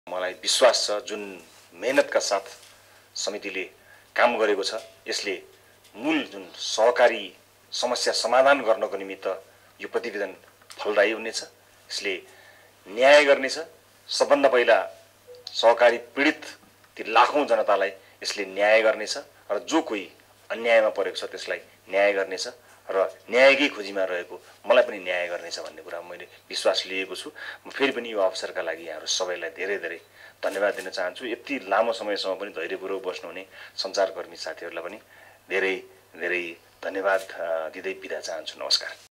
मलाई विश्वास छ जुन मेहनतका साथ समितिले काम गरेको छ यसले मूल जुन सहकारी समस्या समाधान गर्नको निमित्त यो प्रतिवेदन फलदायी हुनेछ। यसले न्याय गर्नेछ। सबभन्दा पहिला सहकारी पीडित ती लाखौं जनतालाई यसले न्याय गर्नेछ र जो कोही अन्यायमा परेको छ त्यसलाई न्याय गर्नेछ र न्यायकै खोजीमा रहेको मलाई पनि न्याय गर्नेछ भन्ने कुरा मैले विश्वास लिएको छु। म फेरि पनि यो अवसरका लागि यहाँहरू सबैलाई धेरै धेरै धन्यवाद दिन चाहन्छु। यति लामो समयसम्म पनि धैर्यपूर्वक बस्नुहुने सञ्चारकर्मी साथीहरूलाई पनि धेरै धेरै धन्यवाद दिँदै बिदा चाहन्छु। नमस्कार।